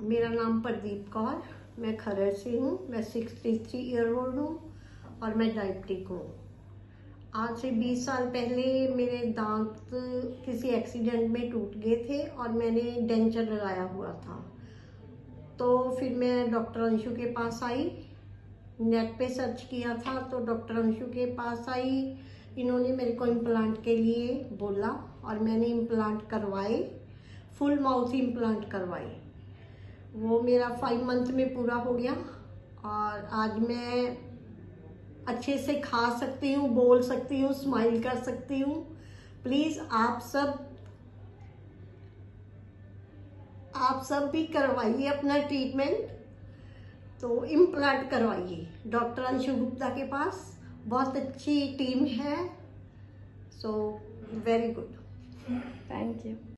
मेरा नाम प्रदीप कौर, मैं खरड़ से हूँ। मैं 63 ईयर ओल्ड हूँ और मैं डायबिटिक हूँ। आज से 20 साल पहले मेरे दांत किसी एक्सीडेंट में टूट गए थे और मैंने डेंचर लगाया हुआ था। तो फिर मैं डॉक्टर अंशु के पास आई, नेट पे सर्च किया था तो डॉक्टर अंशु के पास आई। इन्होंने मेरे को इम्प्लांट के लिए बोला और मैंने इम्प्लांट करवाए, फुल माउथ इम्प्लांट करवाए। वो मेरा 5 मंथ में पूरा हो गया और आज मैं अच्छे से खा सकती हूँ, बोल सकती हूँ, स्माइल कर सकती हूँ। प्लीज़ आप सब भी करवाइए अपना ट्रीटमेंट। तो इम्प्लांट करवाइए डॉक्टर अंशु गुप्ता के पास, बहुत अच्छी टीम है। So very good, thank you.